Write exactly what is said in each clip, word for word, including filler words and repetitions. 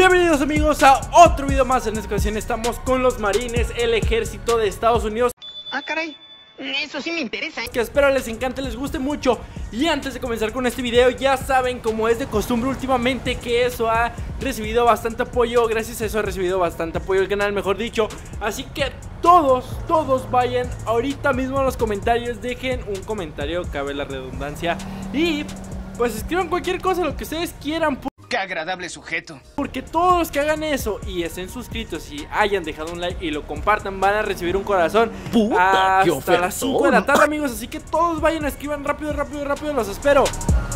Bienvenidos amigos a otro video más. En esta ocasión estamos con los marines, el ejército de Estados Unidos. Ah, caray, eso sí me interesa, ¿eh? Que espero les encante, les guste mucho. Y antes de comenzar con este video, ya saben, como es de costumbre últimamente, que eso ha recibido bastante apoyo. Gracias a eso ha recibido bastante apoyo el canal, mejor dicho. Así que todos, todos vayan ahorita mismo a los comentarios, dejen un comentario, cabe la redundancia, y pues escriban cualquier cosa, lo que ustedes quieran. Qué agradable sujeto. Porque todos los que hagan eso y estén suscritos y hayan dejado un like y lo compartan, van a recibir un corazón Puta, hasta las cinco de la tarde, amigos. Así que todos vayan, escriban rápido, rápido, rápido, los espero.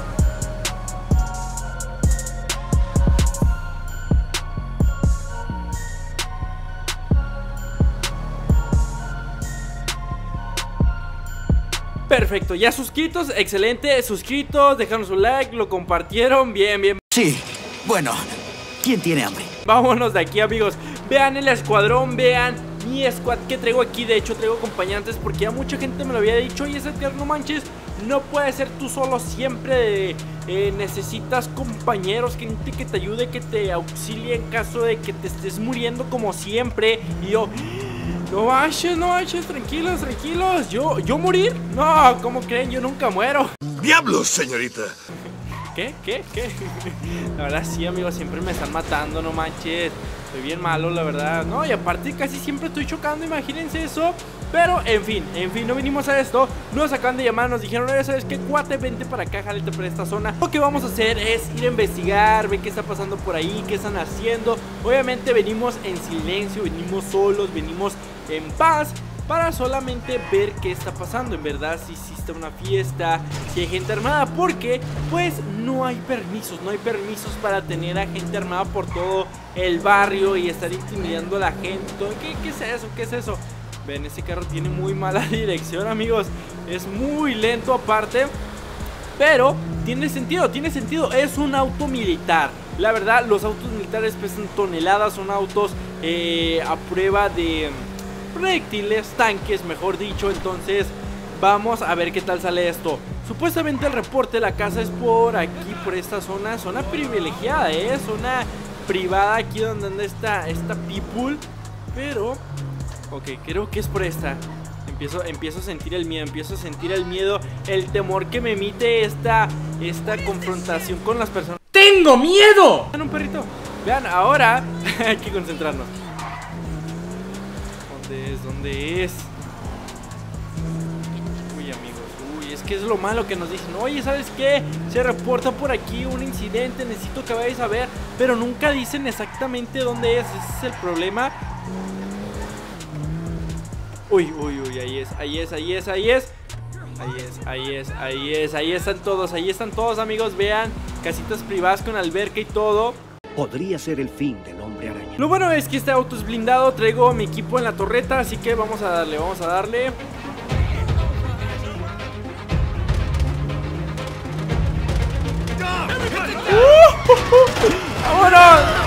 Perfecto, ya suscritos, excelente, suscritos, dejaron su like, lo compartieron, bien, bien. Sí, bueno, ¿quién tiene hambre? Vámonos de aquí, amigos. Vean el escuadrón, vean mi squad que traigo aquí. De hecho traigo acompañantes porque ya mucha gente me lo había dicho. Y ese no manches, no puedes ser tú solo siempre. eh, Necesitas compañeros, gente que te ayude, que te auxilie en caso de que te estés muriendo como siempre. Y yo... No manches, no manches, tranquilos, tranquilos. ¿Yo, yo morir? No, ¿cómo creen? Yo nunca muero. ¡Diablos, señorita! ¿Qué? ¿Qué? ¿Qué? La verdad sí, amigos, siempre me están matando, no manches. Soy bien malo, la verdad. No, y aparte casi siempre estoy chocando, imagínense eso. Pero, en fin, en fin, no vinimos a esto. Nos acaban de llamar, nos dijeron, oye, ¿sabes qué? Cuate, vente para acá, jálate por esta zona. Lo que vamos a hacer es ir a investigar, ver qué está pasando por ahí, qué están haciendo. Obviamente venimos en silencio, venimos solos, venimos en paz, para solamente ver qué está pasando, en verdad, si existe una fiesta, si hay gente armada, porque pues no hay permisos, no hay permisos para tener a gente armada por todo el barrio y estar intimidando a la gente. ¿Qué, qué es eso? ¿Qué es eso? Ven, ese carro tiene muy mala dirección, amigos, es muy lento aparte, pero tiene sentido, tiene sentido, es un auto militar. La verdad, los autos militares pesan toneladas, son autos eh, a prueba de... proyectiles, tanques, mejor dicho. Entonces vamos a ver qué tal sale esto. Supuestamente el reporte de la casa es por aquí, por esta zona. Zona privilegiada, eh, zona privada, aquí donde anda esta, esta people. Pero, ok, creo que es por esta. Empiezo, empiezo a sentir el miedo, empiezo a sentir el miedo, el temor que me emite esta, esta confrontación con las personas. ¡Tengo miedo! Vean un perrito. Vean, ahora hay que concentrarnos. ¿Dónde es? ¿Dónde es? Uy, amigos, uy, es que es lo malo que nos dicen. Oye, ¿sabes qué? Se reporta por aquí un incidente, necesito que vayáis a ver. Pero nunca dicen exactamente dónde es, ese es el problema. Uy, uy, uy, ahí es, ahí es, ahí es, ahí es. Ahí es, ahí es, ahí es, ahí están todos, ahí están todos, amigos, vean. Casitas privadas con alberca y todo. Podría ser el fin del hombre araña. Lo bueno es que este auto es blindado, traigo mi equipo en la torreta, así que vamos a darle, vamos a darle. ¡Uh! ¡Vámonos!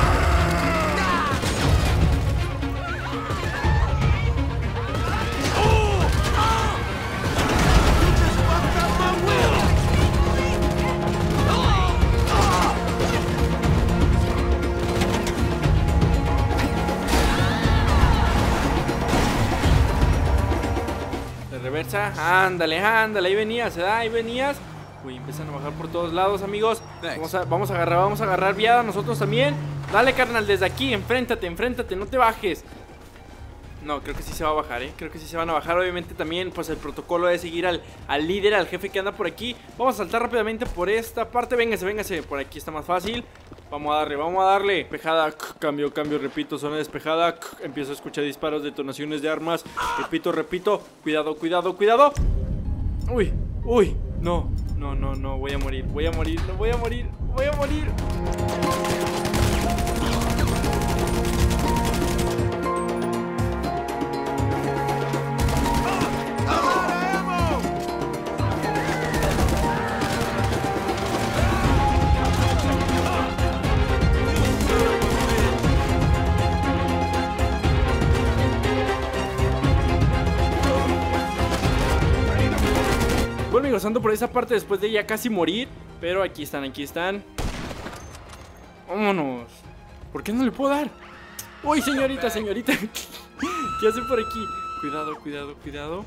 Reversa, ándale, ándale, ahí venías, ¿eh? Ahí venías. Uy, empiezan a bajar por todos lados, amigos. Vamos a, vamos a agarrar, vamos a agarrar viada nosotros también. Dale, carnal, desde aquí, enfréntate, enfréntate, no te bajes. No, creo que sí se va a bajar, ¿eh? Creo que sí se van a bajar, obviamente también, pues el protocolo es seguir al, al líder, al jefe que anda por aquí. Vamos a saltar rápidamente por esta parte, véngase, véngase, por aquí está más fácil. Vamos a darle, vamos a darle. Despejada, cambio, cambio, repito, zona despejada. Empiezo a escuchar disparos, detonaciones de armas. Repito, repito, cuidado, cuidado, cuidado. Uy, uy, no, no, no, no, voy a morir, voy a morir, no voy a morir, voy a morir. Bueno, amigos, ando por esa parte después de ya casi morir. Pero aquí están, aquí están. Vámonos. ¿Por qué no le puedo dar? Uy, señorita, señorita. ¿Qué hace por aquí? Cuidado, cuidado, cuidado.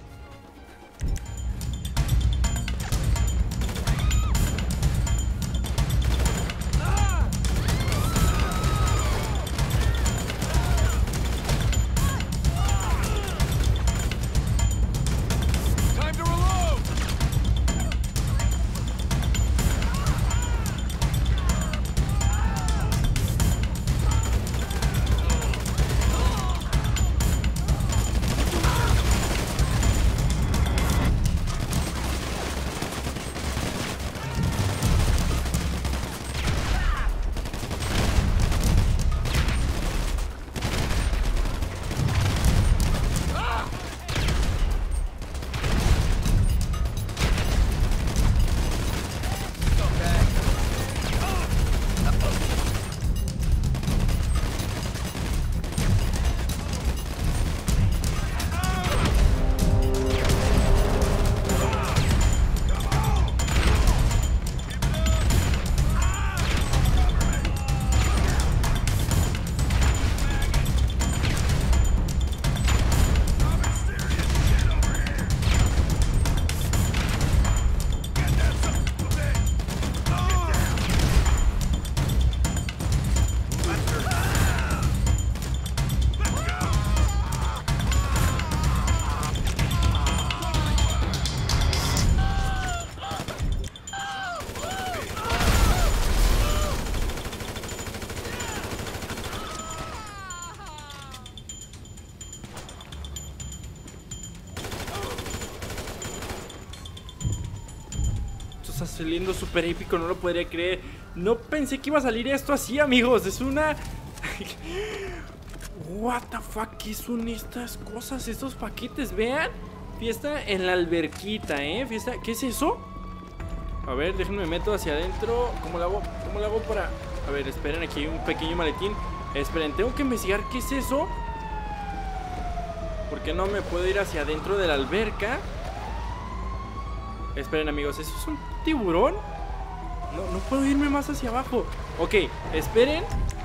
Está saliendo súper épico, no lo podría creer. No pensé que iba a salir esto así, amigos. Es una... What the fuck, ¿qué son estas cosas? Estos paquetes, vean. Fiesta en la alberquita, eh Fiesta, ¿qué es eso? A ver, déjenme meto hacia adentro. ¿Cómo lo hago? ¿Cómo lo hago para...? A ver, esperen, aquí hay un pequeño maletín. Esperen, tengo que investigar qué es eso. ¿Por qué no me puedo ir hacia adentro de la alberca? Esperen, amigos, ¿eso es un tiburón? No, no puedo irme más hacia abajo. Ok, esperen.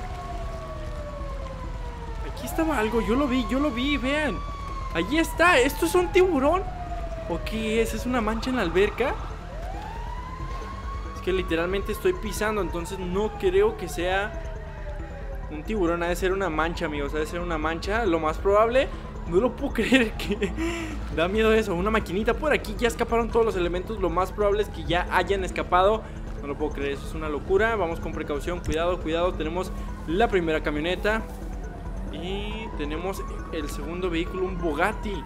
Aquí estaba algo, yo lo vi, yo lo vi, vean. Allí está, ¿esto es un tiburón? ¿O qué es? ¿Es una mancha en la alberca? Es que literalmente estoy pisando, entonces no creo que sea un tiburón. Ha de ser una mancha, amigos, ha de ser una mancha, lo más probable. No lo puedo creer, que da miedo eso. Una maquinita por aquí, ya escaparon todos los elementos. Lo más probable es que ya hayan escapado. No lo puedo creer, eso es una locura. Vamos con precaución, cuidado, cuidado. Tenemos la primera camioneta y tenemos el segundo vehículo, un Bugatti.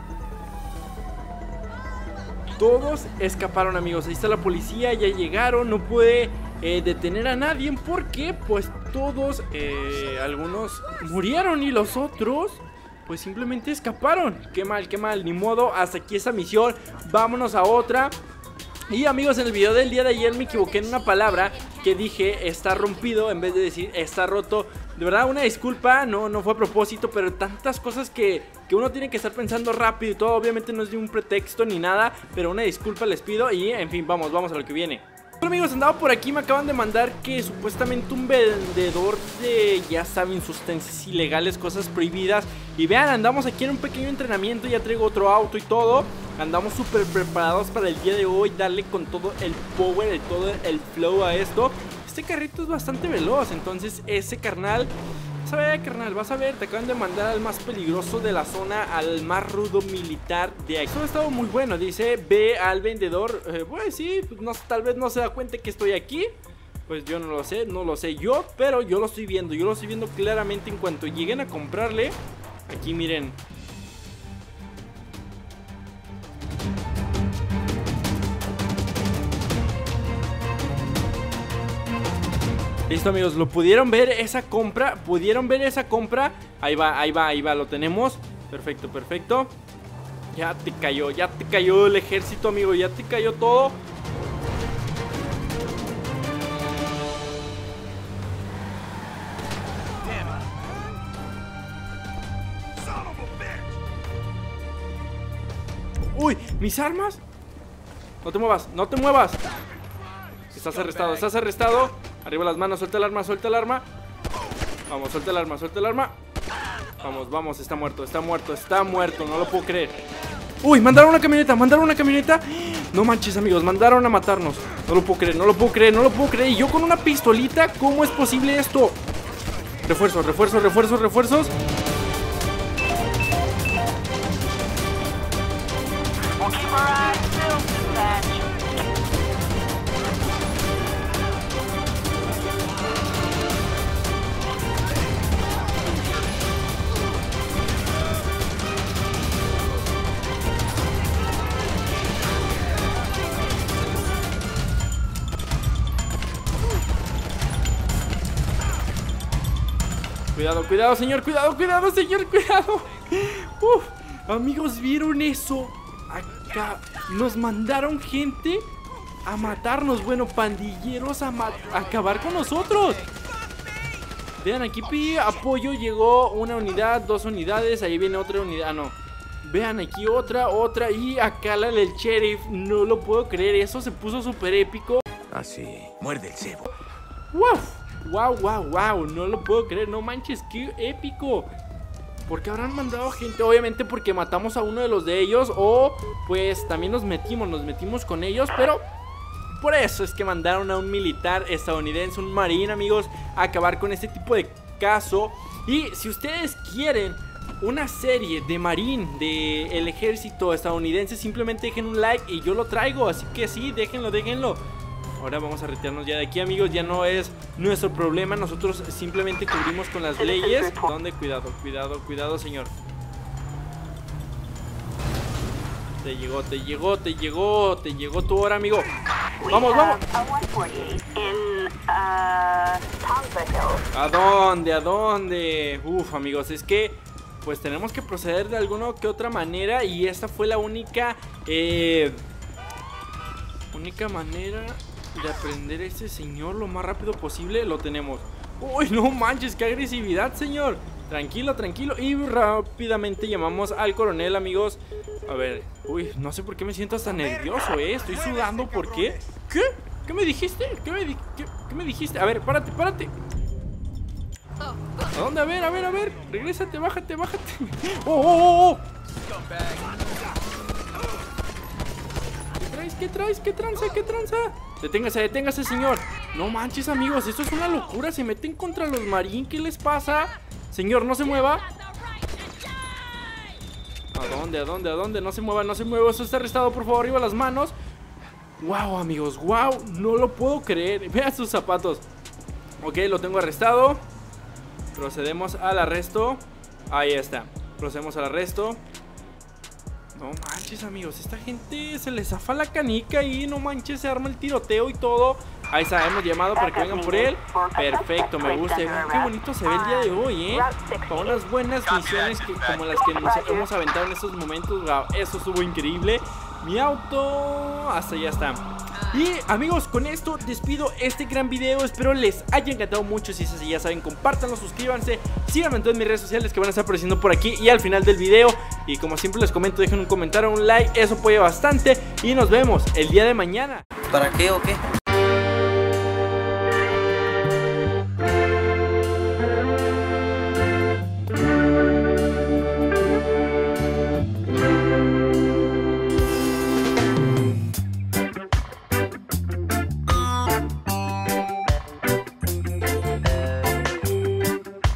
Todos escaparon, amigos. Ahí está la policía, ya llegaron. No puede eh, detener a nadie porque pues todos, eh, algunos murieron y los otros pues simplemente escaparon. Qué mal, qué mal, ni modo, hasta aquí esa misión. Vámonos a otra. Y amigos, en el video del día de ayer me equivoqué en una palabra que dije está rompido en vez de decir está roto. De verdad, una disculpa, no, no fue a propósito, pero tantas cosas que, que uno tiene que estar pensando rápido y todo. Obviamente no es de un pretexto ni nada, pero una disculpa les pido. Y en fin, vamos, vamos a lo que viene. Hola amigos, andaba por aquí, me acaban de mandar que supuestamente un vendedor de, ya saben, sustancias ilegales, cosas prohibidas. Y vean, andamos aquí en un pequeño entrenamiento, ya traigo otro auto y todo. Andamos súper preparados para el día de hoy, darle con todo el power, el, todo el flow a esto. Este carrito es bastante veloz, entonces ese carnal... Vas a ver, carnal, vas a ver, te acaban de mandar al más peligroso de la zona, al más rudo militar de aquí. Eso ha estado muy bueno, dice, ve al vendedor. eh, Pues sí, pues no, tal vez no se da cuenta que estoy aquí. Pues yo no lo sé, no lo sé yo, pero yo lo estoy viendo, yo lo estoy viendo claramente en cuanto lleguen a comprarle. Aquí miren. Listo amigos, lo pudieron ver esa compra, pudieron ver esa compra. Ahí va, ahí va, ahí va, lo tenemos. Perfecto, perfecto. Ya te cayó, ya te cayó el ejército, amigo, ya te cayó todo. Uy, ¿mis armas? No te muevas, no te muevas. Estás arrestado, estás arrestado. Arriba las manos, suelta el arma, suelta el arma. Vamos, suelta el arma, suelta el arma. Vamos, vamos, está muerto, está muerto, está muerto, no lo puedo creer. Uy, mandaron una camioneta, mandaron una camioneta. No manches, amigos, mandaron a matarnos. No lo puedo creer, no lo puedo creer, no lo puedo creer. Y yo con una pistolita, ¿cómo es posible esto? Refuerzos, refuerzos, refuerzos, refuerzos. Cuidado, cuidado, señor, cuidado, cuidado, señor, cuidado. Uf, amigos, ¿vieron eso? Acá nos mandaron gente a matarnos. Bueno, pandilleros a, ma a acabar con nosotros. Vean, aquí pide apoyo. Llegó una unidad, dos unidades. Ahí viene otra unidad, ah, no. Vean, aquí otra, otra. Y acá la del sheriff. No lo puedo creer, eso se puso súper épico. Así, muerde el cebo. ¡Wow! Wow, wow, wow, no lo puedo creer, no manches, qué épico. ¿Por qué habrán mandado gente? Obviamente porque matamos a uno de los de ellos. O pues también nos metimos, nos metimos con ellos. Pero por eso es que mandaron a un militar estadounidense, un marín, amigos, a acabar con este tipo de caso. Y si ustedes quieren una serie de marín del ejército estadounidense, simplemente dejen un like y yo lo traigo. Así que sí, déjenlo, déjenlo. Ahora vamos a retirarnos ya de aquí, amigos. Ya no es nuestro problema. Nosotros simplemente cubrimos con las leyes. ¿Dónde? Cuidado, cuidado, cuidado, señor. Te llegó, te llegó, te llegó. Te llegó tu hora, amigo. Vamos, vamos. ¿A dónde? ¿A dónde? Uf, amigos, es que pues tenemos que proceder de alguna que otra manera. Y esta fue la única eh, Única manera de aprender a este señor lo más rápido posible. Lo tenemos. Uy, no manches, qué agresividad, señor. Tranquilo, tranquilo. Y rápidamente llamamos al coronel, amigos. A ver, uy, no sé por qué me siento hasta nervioso, eh. Estoy sudando, ¿por qué? ¿Qué? ¿Qué me dijiste? ¿Qué me, di qué, qué me dijiste? A ver, párate, párate. ¿A dónde? A ver, a ver, a ver. Regrésate, bájate, bájate. ¡Oh, oh, oh, oh! ¿Qué traes? ¿Qué traes? ¿Qué tranza? ¿Qué tranza? Deténgase, deténgase, señor. No manches, amigos, esto es una locura. Se meten contra los marines, ¿qué les pasa? Señor, no se mueva. ¿A dónde? ¿A dónde? ¿A dónde? No se mueva, no se mueva. Eso está arrestado, por favor, arriba las manos. Wow, amigos, wow, no lo puedo creer. Vean sus zapatos. Ok, lo tengo arrestado. Procedemos al arresto. Ahí está, procedemos al arresto. No manches, amigos, esta gente se les zafa la canica y no manches, se arma el tiroteo y todo. Ahí está, hemos llamado para que vengan por él. Perfecto, me gusta. Vean qué bonito se ve el día de hoy, ¿eh? Con unas buenas misiones que, como las que nos hemos aventado en estos momentos. Wow, eso estuvo increíble. Mi auto, hasta ya está. Y amigos, con esto despido este gran video. Espero les haya encantado mucho. Si es así, ya saben, compártanlo, suscríbanse, síganme en todas mis redes sociales que van a estar apareciendo por aquí y al final del video. Y como siempre les comento, dejen un comentario, un like, eso apoya bastante. Y nos vemos el día de mañana. ¿Para qué o qué?